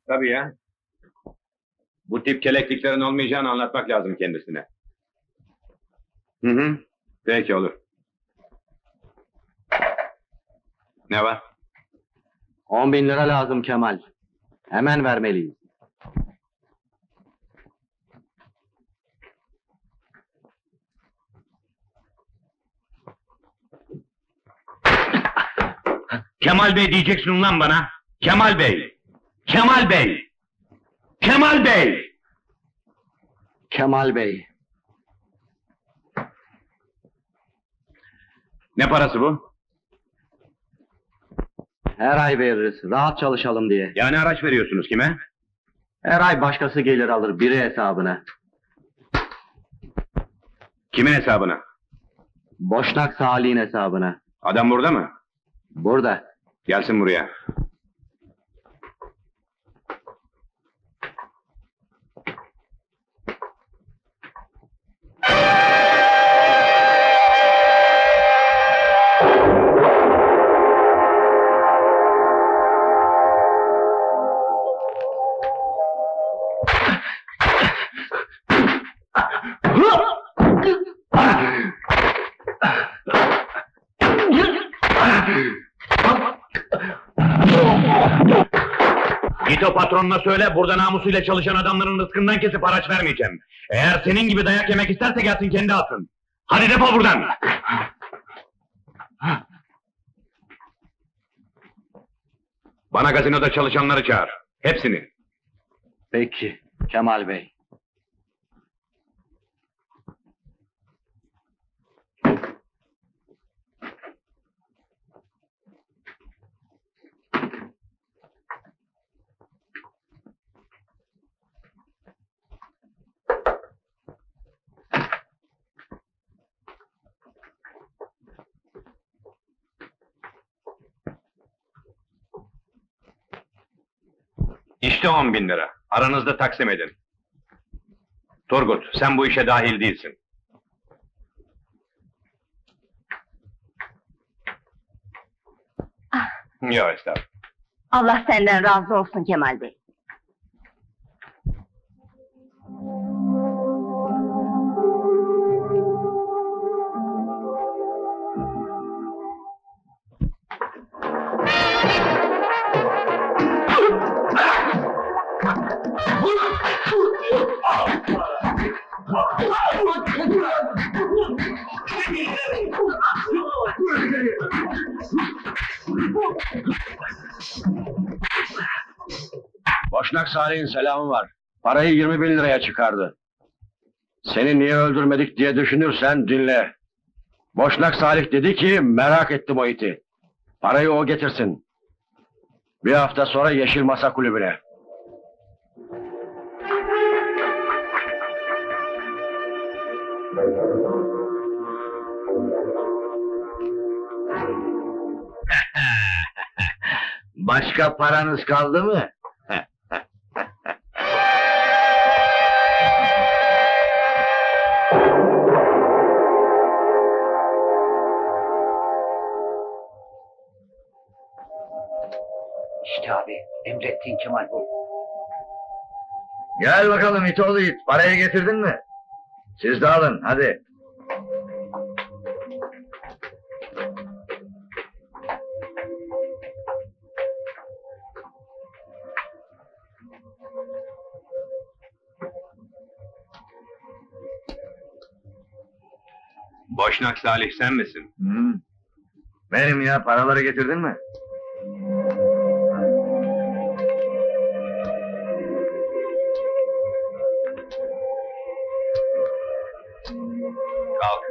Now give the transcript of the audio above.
Tabii ya. Bu tip kelekliklerin olmayacağını anlatmak lazım kendisine. Hı. Peki olur. Ne var? 10.000 lira lazım Kemal. Hemen vermeliyiz. Kemal Bey diyeceksin lan bana. Kemal Bey. Kemal Bey. Kemal Bey. Kemal Bey. Ne parası bu? Her ay veririz. Rahat çalışalım diye. Yani araç veriyorsunuz kime? Her ay başkası gelir alır biri hesabına. Kimin hesabına? Boşnak Salih'in hesabına. Adam burada mı? Burada. Gelsin buraya. Git o patronuna söyle, burada namusuyla çalışan adamların rızkından kesip haraç vermeyeceğim. Eğer senin gibi dayak yemek isterse gelsin kendi alsın. Hadi defol buradan! Bana gazinoda çalışanları çağır. Hepsini. Peki Kemal Bey. İşte 10.000 lira. Aranızda taksim edin. Turgut, sen bu işe dahil değilsin. Yok estağfurullah. Allah senden razı olsun Kemal Bey. Boşnak Salih'in selamı var. Parayı 20.000 liraya çıkardı. Seni niye öldürmedik diye düşünürsen dinle. Boşnak Salih dedi ki merak ettim o iti. Parayı o getirsin. Bir hafta sonra Yeşil Masa Kulübü'ne. Başka paranız kaldı mı? İşte abi, emrettiğin Kemal bu. Gel bakalım itoğlu it, parayı getirdin mi? Siz de alın, hadi. Boşnak Salih sen misin? Benim ya, paraları getirdin mi? Kalk.